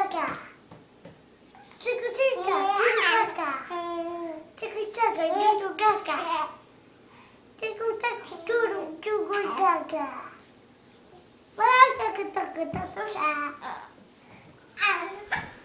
caca. Cico cica, cico caca. Cico caca, cico caca. Cico caca, cico caca. Wala sa katakot na to siya.